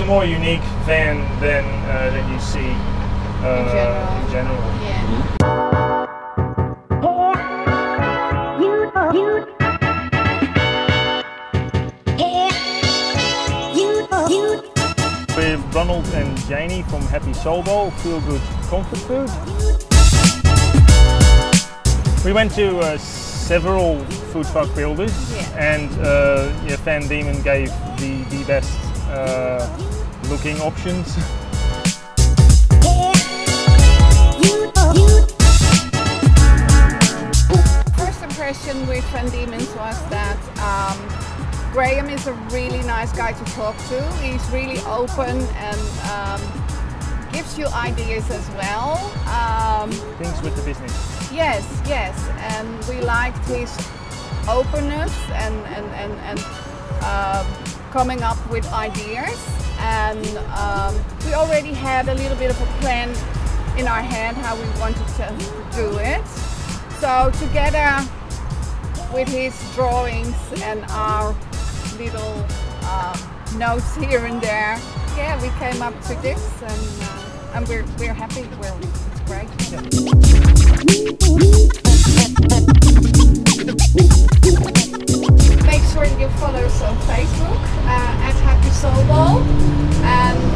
a more unique van than you see in general. Yeah. We're Ronald and Janie from Happy Soul Bowl, Feel Good Comfort Food. We went to several food truck builders, and Van Diemen gave the best looking options. First impression with Van Diemen's was that Graham is a really nice guy to talk to. He's really open and gives you ideas as well. Things with the business. Yes, and we liked his openness and coming up with ideas. And we already had a little bit of a plan in our head how we wanted to do it. So together with his drawings and our little notes here and there, yeah, we came up to this, and we're happy. It's great. Make sure you follow us on Facebook at Happy Soul Bowl, and